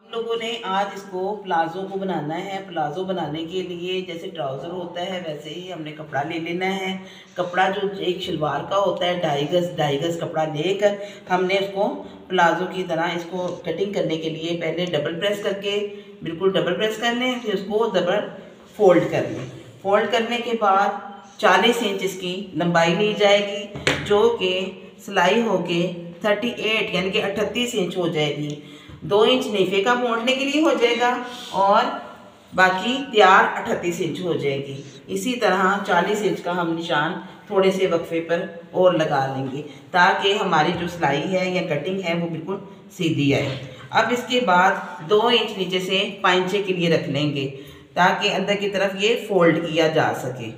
लोगों ने आज इसको प्लाज़ो को बनाना है। प्लाज़ो बनाने के लिए जैसे ट्राउज़र होता है वैसे ही हमने कपड़ा ले लेना है। कपड़ा जो एक शलवार का होता है 2.5 गज कपड़ा लेकर हमने उसको प्लाज़ो की तरह इसको कटिंग करने के लिए पहले डबल प्रेस करके बिल्कुल डबल प्रेस कर लें, फिर उसको डबल फोल्ड कर लें। फोल्ड करने के बाद 40 इंच इसकी लंबाई ली जाएगी, जो कि सिलाई होके 38 यानी कि 38 इंच हो जाएगी। 2 इंच नेफे का मोड़ने के लिए हो जाएगा और बाकी तैयार 38 इंच हो जाएगी। इसी तरह 40 इंच का हम निशान थोड़े से वक्फे पर और लगा लेंगे ताकि हमारी जो सिलाई है या कटिंग है वो बिल्कुल सीधी आए। अब इसके बाद 2 इंच नीचे से पाइंचे के लिए रख लेंगे ताकि अंदर की तरफ ये फोल्ड किया जा सके।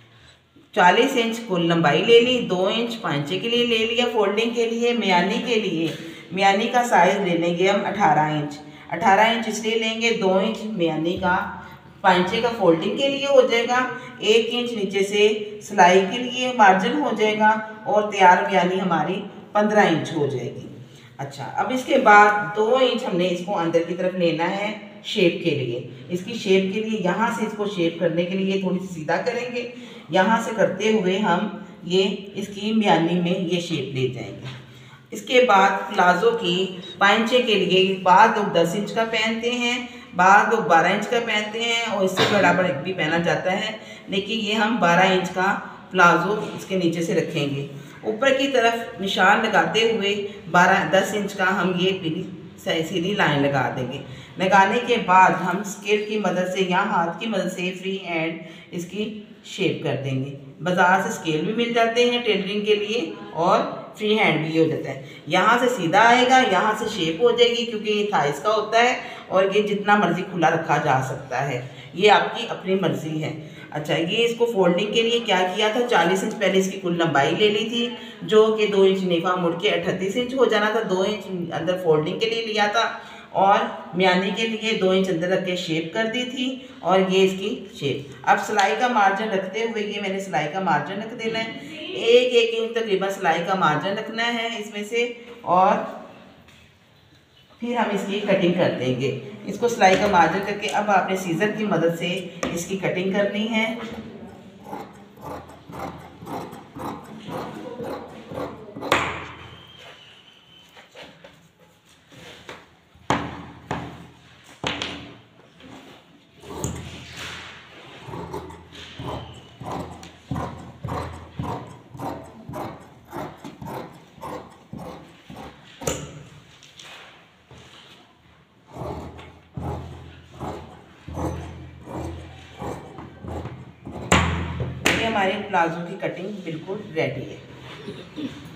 40 इंच कुल लंबाई ले ली, 2 इंच पांचे के लिए ले लिया फोल्डिंग के लिए। मियानी के लिए मियानी का साइज़ ले लेंगे हम 18 इंच। 18 इंच इसलिए लेंगे, 2 इंच मियानी का पांचे का फोल्डिंग के लिए हो जाएगा, 1 इंच नीचे से सिलाई के लिए मार्जिन हो जाएगा और तैयार मियानी हमारी 15 इंच हो जाएगी। अच्छा, अब इसके बाद 2 इंच हमने इसको अंदर की तरफ लेना है शेप के लिए। इसकी शेप के लिए यहाँ से इसको शेप करने के लिए थोड़ी सी सीधा करेंगे। यहाँ से करते हुए हम ये इसकी मियानी में ये शेप ले जाएंगे। इसके बाद प्लाज़ो की पाइंचे के लिए बाद लोग 10 इंच का पहनते हैं, बाद लोग 12 इंच का पहनते हैं और इससे बड़ा भी पहना जाता है, लेकिन ये हम 12 इंच का प्लाज़ो इसके नीचे से रखेंगे। ऊपर की तरफ निशान लगाते हुए 10 इंच का हम ये पीली सीधी लाइन लगा देंगे। लगाने के बाद हम स्केल की मदद से या हाथ की मदद से फ्री हैंड इसकी शेप कर देंगे। बाज़ार से स्केल भी मिल जाते हैं टेलरिंग के लिए और फ्री हैंड भी हो जाता है। यहाँ से सीधा आएगा, यहाँ से शेप हो जाएगी क्योंकि ये थाइस का होता है और ये जितना मर्जी खुला रखा जा सकता है, ये आपकी अपनी मर्जी है। अच्छा, ये इसको फोल्डिंग के लिए क्या किया था, 40 इंच पहले इसकी कुल लंबाई ले ली थी, जो कि 2 इंच नेफा मुड़ के 38 इंच हो जाना था। 2 इंच अंदर फोल्डिंग के लिए लिया था और मियानी के लिए 2 इंच अंदर रख के शेप कर दी थी और ये इसकी शेप। अब सिलाई का मार्जिन रखते हुए ये मैंने सिलाई का मार्जिन रख देना है, 1 इंच तकरीबन सिलाई का मार्जिन रखना है इसमें से, और फिर हम इसकी कटिंग कर देंगे। इसको सिलाई का मार्जिन करके अब आपने सीजर की मदद से इसकी कटिंग करनी है। हमारे प्लाज़ो की कटिंग बिल्कुल रेडी है।